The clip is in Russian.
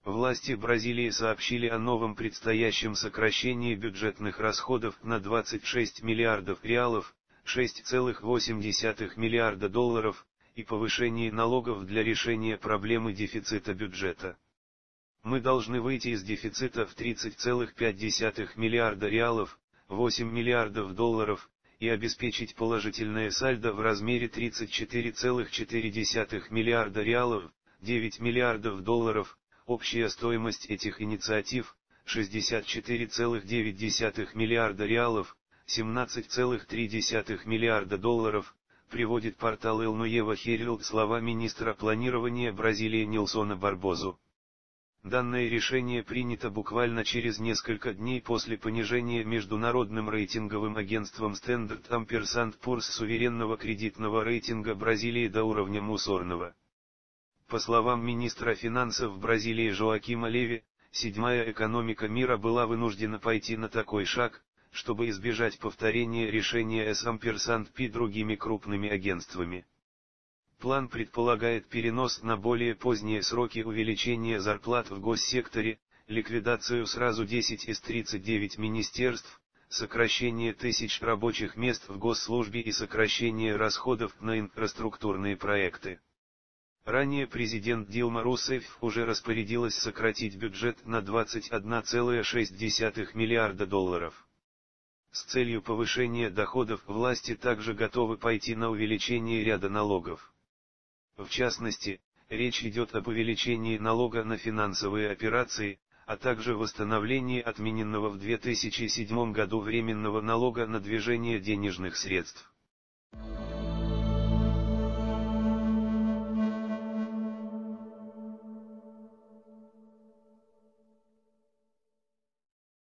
Власти Бразилии сообщили о новом предстоящем сокращении бюджетных расходов на 26 миллиардов реалов, 6,8 миллиарда долларов, и повышении налогов для решения проблемы дефицита бюджета. Мы должны выйти из дефицита в 30,5 миллиарда реалов, 8 миллиардов долларов, и обеспечить положительное сальдо в размере 34,4 миллиарда реалов, 9 миллиардов долларов. Общая стоимость этих инициатив – 64,9 миллиарда реалов, 17,3 миллиарда долларов, приводит портал El Nuevo Herald слова министра планирования Бразилии Нельсона Барбозу. Данное решение принято буквально через несколько дней после понижения международным рейтинговым агентством Standard & Poor's суверенного кредитного рейтинга Бразилии до уровня мусорного. По словам министра финансов Бразилии Жоакима Леви, седьмая экономика мира была вынуждена пойти на такой шаг, чтобы избежать повторения решения S&P другими крупными агентствами. План предполагает перенос на более поздние сроки увеличения зарплат в госсекторе, ликвидацию сразу 10 из 39 министерств, сокращение тысяч рабочих мест в госслужбе и сокращение расходов на инфраструктурные проекты. Ранее президент Дилма Русефф уже распорядилась сократить бюджет на 21,6 миллиарда долларов. С целью повышения доходов власти также готовы пойти на увеличение ряда налогов. В частности, речь идет об увеличении налога на финансовые операции, а также восстановлении отмененного в 2007 году временного налога на движение денежных средств.